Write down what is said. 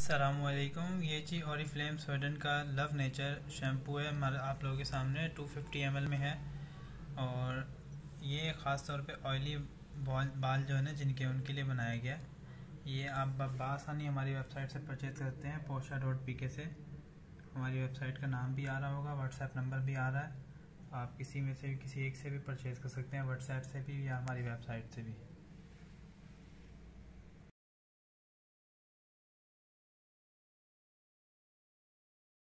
सलामुअलैकुम। ये जी Oriflame Sweden का लव नेचर शैम्पू है हमारे आप लोगों के सामने 250 ml में है। और ये ख़ास तौर पे ऑयली बाल जो है ना जिनके उनके लिए बनाया गया। ये आप बआसानी हमारी वेबसाइट से परचेज़ करते हैं posha.pk से। हमारी वेबसाइट का नाम भी आ रहा होगा, व्हाट्सएप नंबर भी आ रहा है। आप किसी में से किसी एक से भी परचेज़ कर सकते हैं, व्हाट्सएप से भी या हमारी वेबसाइट से भी।